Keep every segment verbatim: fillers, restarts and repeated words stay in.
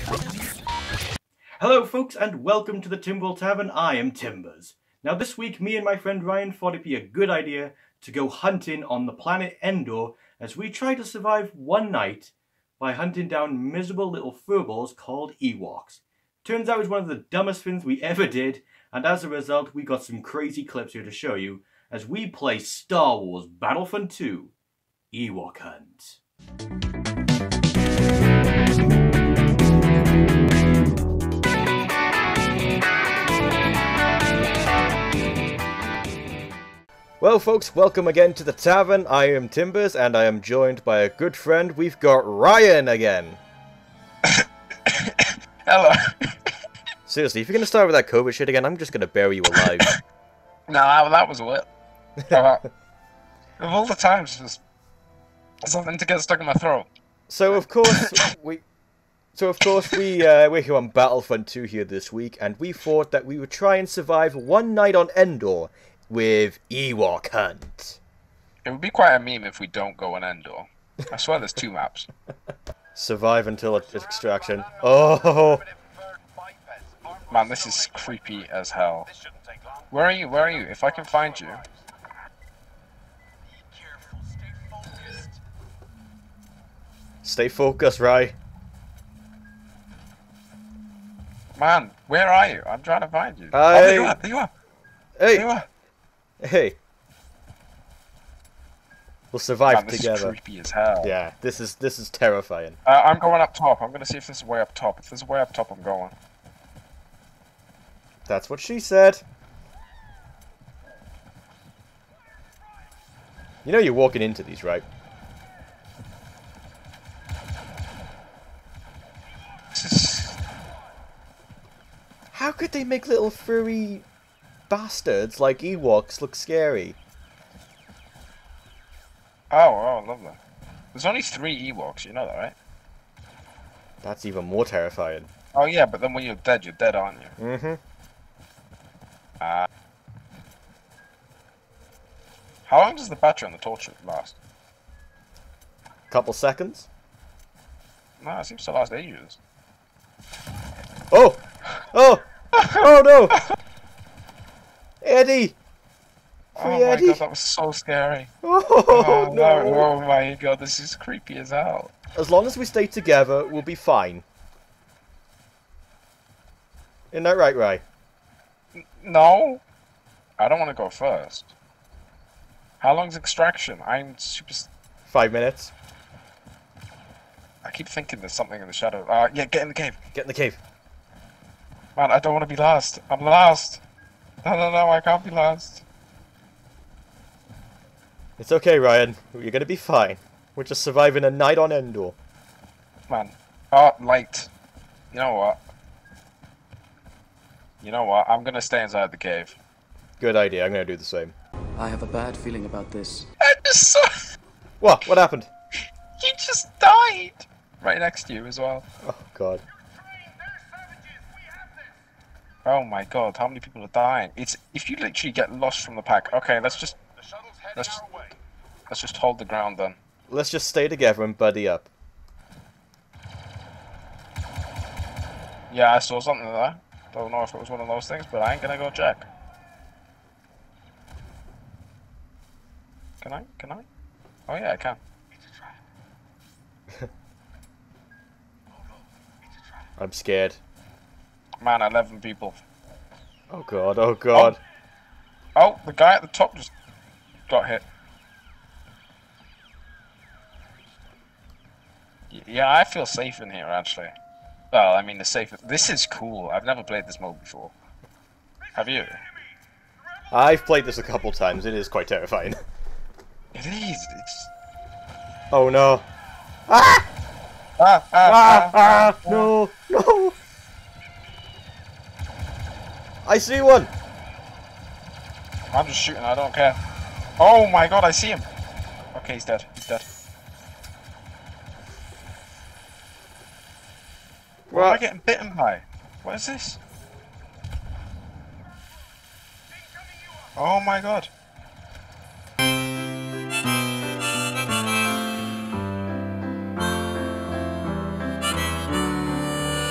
Hello folks and welcome to the Timberwolf Tavern. I am Timbers. Now this week me and my friend Ryan thought it'd be a good idea to go hunting on the planet Endor as we try to survive one night by hunting down miserable little furballs called Ewoks. Turns out it's one of the dumbest things we ever did, and as a result we got some crazy clips here to show you as we play Star Wars Battlefront two Ewok Hunt. Well folks, welcome again to the tavern. I am Timbers and I am joined by a good friend. We've got Ryan again. Hello. Seriously, if you're going to start with that COVID shit again, I'm just going to bury you alive. No, that was what. Uh, of all the times, just something to get stuck in my throat. So of course we, so of course we uh, we're here on Battlefront two here this week, and we thought that we would try and survive one night on Endor with Ewok Hunt. It would be quite a meme if we don't go on Endor. I swear there's two maps. Survive until extraction. Oh. Man, this is creepy as hell. Where are you? Where are you? If I can find you. Stay focused, Rye. Man, where are you? I'm trying to find you. I... Oh, there you are. There you are. Hey. There you are. Hey. We'll survive Man, this together. Is creepy as hell. Yeah, this is this is terrifying. Uh, I'm going up top. I'm gonna see if this is way up top. If this is way up top, I'm going. That's what she said. You know you're walking into these, right? This is... How could they make little furry bastards like Ewoks look scary? Oh, oh, lovely. There's only three Ewoks, you know that, right? That's even more terrifying. Oh yeah, but then when you're dead, you're dead, aren't you? Mm-hmm. Uh, how long does the battery on the torch last? Couple seconds. No, it seems to last ages. Oh! Oh! Oh no! Eddie! Free Oh my Eddie! god, that was so scary. Oh, Oh, no! no. Oh my god, this is creepy as hell. As long as we stay together, we'll be fine. Isn't that right, Ray? N no! I don't want to go first. How long's extraction? I'm super... Five minutes. I keep thinking there's something in the shadow. Uh, yeah, get in the cave. Get in the cave. Man, I don't want to be last. I'm last. No, no, no, I can't be last. It's okay, Ryan. You're gonna be fine. We're just surviving a night on Endor. Man. Oh, light. You know what? You know what? I'm gonna stay inside the cave. Good idea. I'm gonna do the same. I have a bad feeling about this. I just saw... What? What happened? He just died! Right next to you as well. Oh, God. Oh my god, how many people are dying? It's... If you literally get lost from the pack... Okay, let's just... Let's just, let's just hold the ground then. Let's just stay together and buddy up. Yeah, I saw something there. Don't know if it was one of those things, but I ain't gonna go check. Can I? Can I? Oh yeah, I can. I'm scared. Man, eleven people. Oh, God. Oh, God. Oh, the guy at the top just got hit. Y yeah, I feel safe in here, actually. Well, I mean, the safe... This is cool. I've never played this mode before. Have you? I've played this a couple times. It is quite terrifying. It is. It's... Oh, no. Ah! Ah, ah, Ah! ah, Ah! No! No! I see one! I'm just shooting, I don't care. Oh my god, I see him! Okay, he's dead. He's dead. What am I getting bitten by? What is this? Oh my god.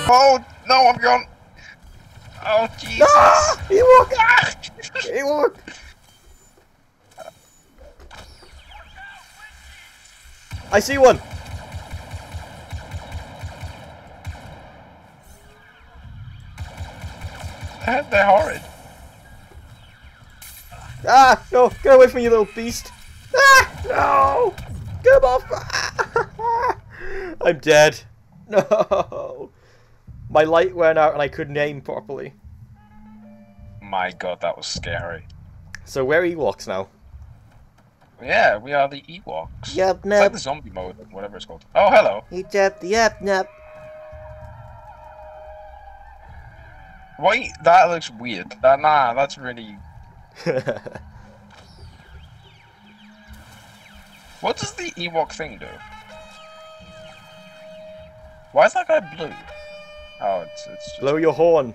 Oh, no, I'm gone. Oh, Jesus. Ah! Ewok! Ah! Ewok! I see one! They're horrid. Ah! No! Get away from me, you little beast! Ah! No! Come off! Ah! I'm dead. No! My light went out and I couldn't aim properly. My god, that was scary. So where are Ewoks now? Yeah, we are the Ewoks. Yep, It's nap. like the zombie mode, whatever it's called. Oh, hello. Yep, yep, nap. Wait, that looks weird. That, nah, that's really... What does the Ewok thing do? Why is that guy blue? Oh, it's it's just... Blow your horn.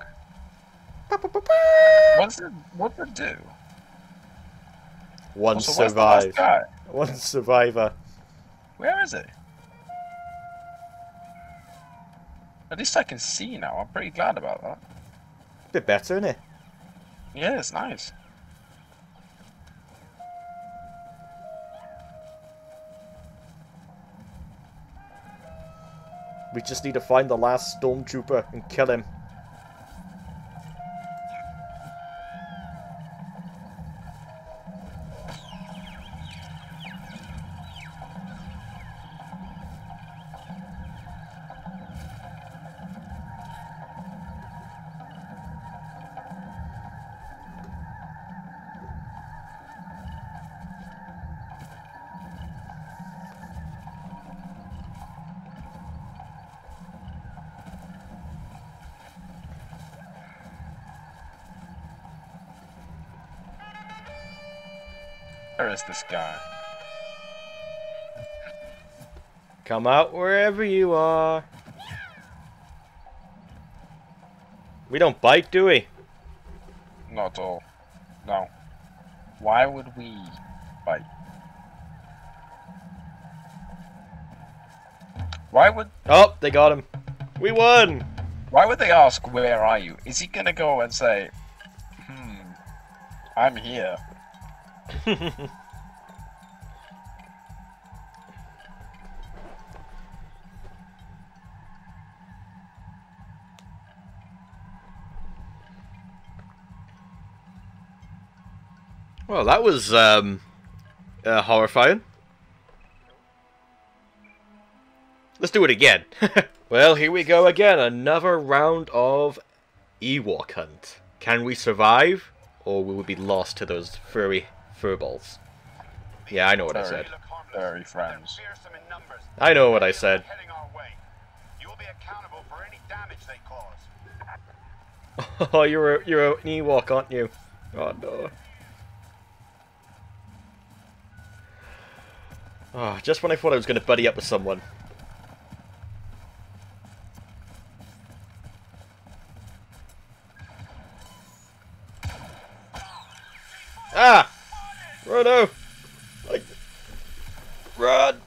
What's it? What does it do? One Also, where's the last survive. guy? One survivor. Where is it? At least I can see now. I'm pretty glad about that. Bit better, isn't it? Yeah, it's nice. We just need to find the last stormtrooper and kill him. Where is this guy? Come out wherever you are. We don't bite, do we? Not at all. No. Why would we bite? Why would Oh, they got him. We won! Why would they ask, where are you? Is he gonna go and say, hmm, I'm here? Well, that was um, uh, horrifying. Let's do it again. Well, here we go again. Another round of Ewok hunt. Can we survive? Or will we be lost to those furry furballs? Yeah, I know what I said. Furry friends. I know what I said. Oh, you're a, you're an Ewok, aren't you? Oh no. Oh, just when I thought I was going to buddy up with someone. Ah! Rono! Like, run!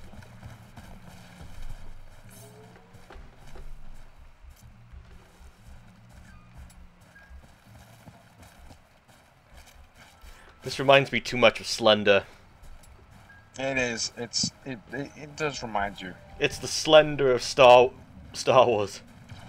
This reminds me too much of Slender. It is. It's. It, it. It does remind you. It's the Slender of Star Star Wars.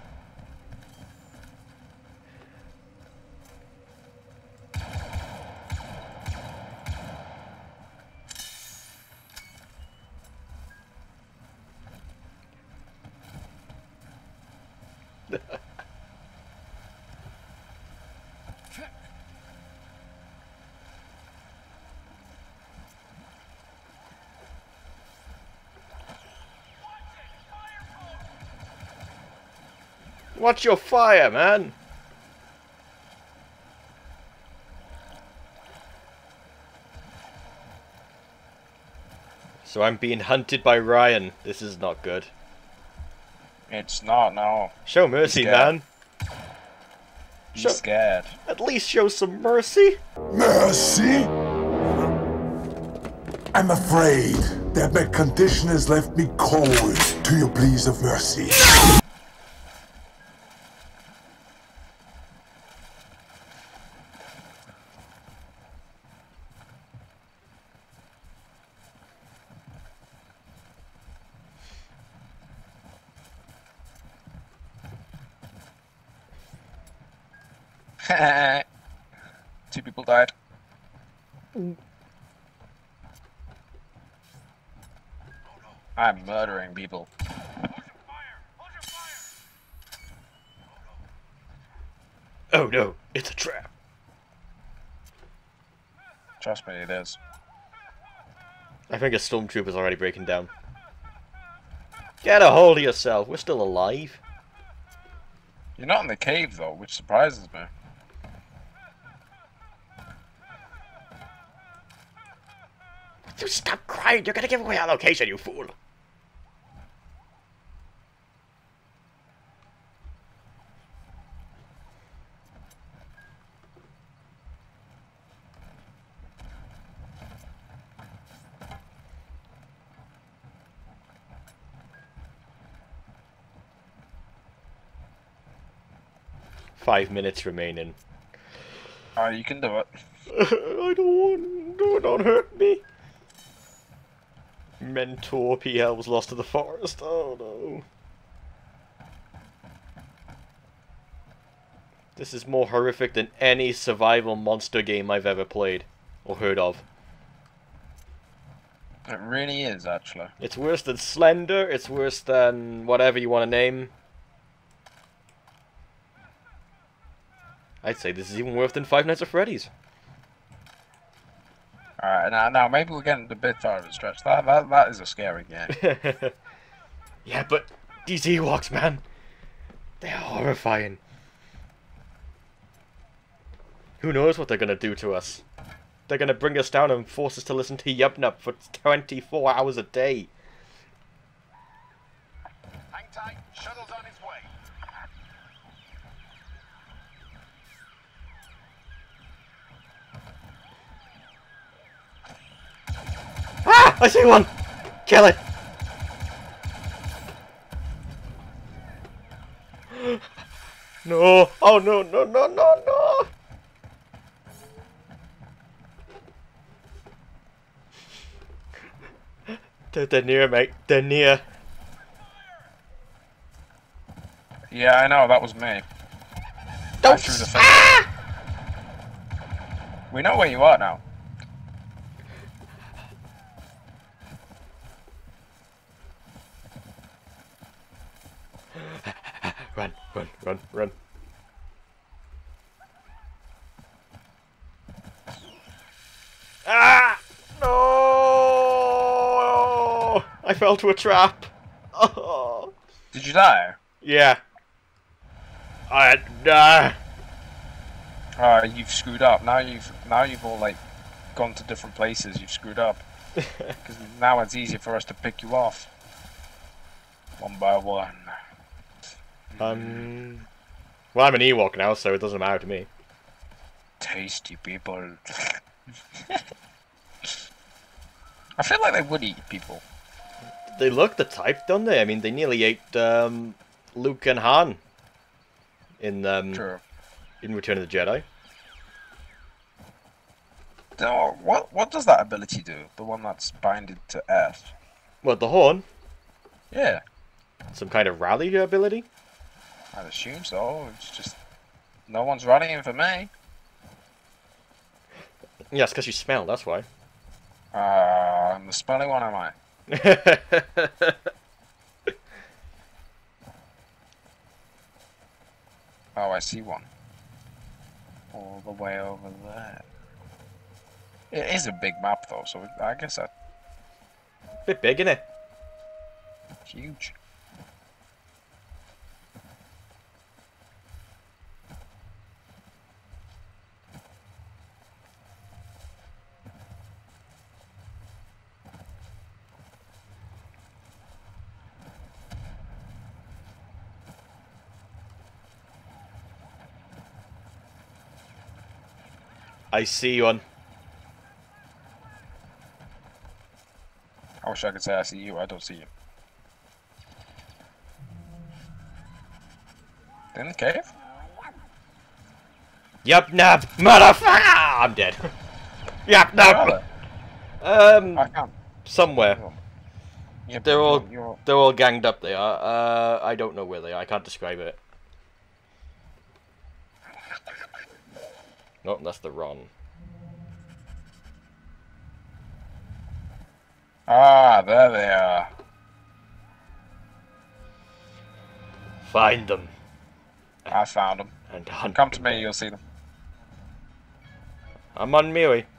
Watch your fire, man! So I'm being hunted by Ryan. This is not good. It's not, no. Show mercy, man. Be Show, scared. at least show some mercy. Mercy? I'm afraid that my condition has left me cold to your pleas of mercy. Two people died. I'm murdering people. Oh no, it's a trap. Trust me, it is. I think a stormtrooper's already breaking down. Get a hold of yourself, we're still alive. You're not in the cave though, which surprises me. You stop crying, you're gonna give away our location, you fool. Five minutes remaining. Alright, you can do it. I don't want... No, don't hurt me. Mentor P L was lost to the forest. Oh no. This is more horrific than any survival monster game I've ever played or heard of. It really is, actually. It's worse than Slender, it's worse than whatever you want to name. I'd say this is even worse than Five Nights at Freddy's. Alright, now, now maybe we're getting a bit far of a stretch. That, that, that is a scary game. Yeah, but these Ewoks, man, they're horrifying. Who knows what they're gonna do to us? They're gonna bring us down and force us to listen to Yub Nub for twenty-four hours a day. Hang tight, shuttle's on its way. Ah! I see one! Kill it! No! Oh no, no, no, no, no! They're, they're near, mate. They're near. Yeah, I know, that was me. Don't I threw the fence. Ah! We know where you are now. Run, run, run, run. Ah! No! I fell to a trap. Oh. Did you die? Yeah. I die. Oh, you've screwed up. Now you've now you've all like gone to different places. You've screwed up. Because now it's easier for us to pick you off. One by one. Um. Well, I'm an Ewok now, so it doesn't matter to me. Tasty people. I feel like they would eat people. They look the type, don't they? I mean, they nearly ate um, Luke and Han in um, True. in Return of the Jedi. No, what what does that ability do? The one that's binded to Earth. What, the horn? Yeah, Some kind of rally ability? I'd assume so. It's just no one's running for me. Yeah, it's because you smell, that's why. Uh, I'm the smelly one, am I? Oh, I see one. All the way over there. It is a big map, though, so I guess that's Bit big, innit? huge. I see one. I wish I could say I see you. I don't see you. In the cave? Yup, nub, motherfucker! I'm dead. Yup, Where are nub. they? Um, I can't. somewhere. Yeah, but They're all you're- you're- they're all ganged up. They are. Uh, I don't know where they are. I can't describe it. No, that's the run. Ah, there they are. Find them. I found them. And hunt Come to them. me, you'll see them. I'm on my way.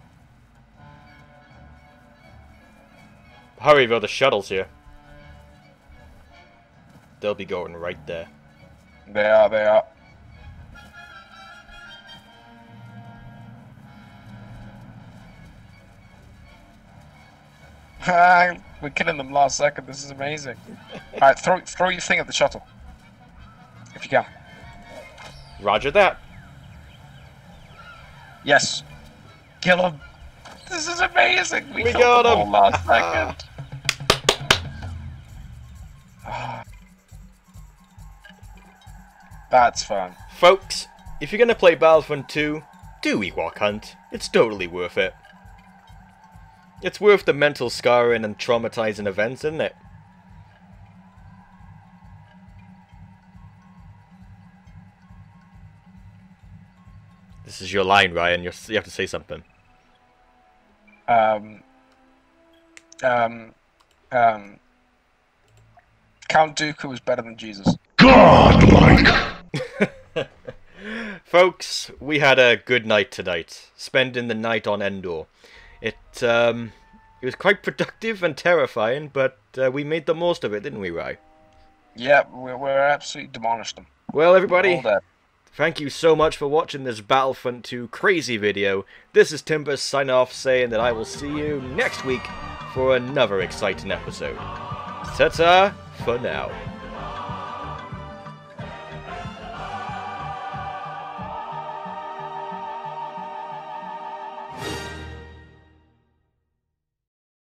Hurry, though, the shuttle's here. They'll be going right there. They are, they are. We're killing them last second, this is amazing. Alright, throw, throw your thing at the shuttle. If you can. Roger that. Yes. Kill them. This is amazing. We, We killed got them all him. last second. That's fun. Folks, if you're gonna play Battlefront two, do Ewok Hunt. It's totally worth it. It's worth the mental scarring and traumatizing events, isn't it? This is your line, Ryan. You're, you have to say something. Um. Um. Um. Count Dooku was better than Jesus. Godlike! Folks, we had a good night tonight, spending the night on Endor. It um, it was quite productive and terrifying, but uh, we made the most of it, didn't we, Ryan? Yeah, we we absolutely demolished them. Well, everybody, All dead. thank you so much for watching this Battlefront two crazy video. This is Timber signing off, saying that I will see you next week for another exciting episode. Ta-ta for now.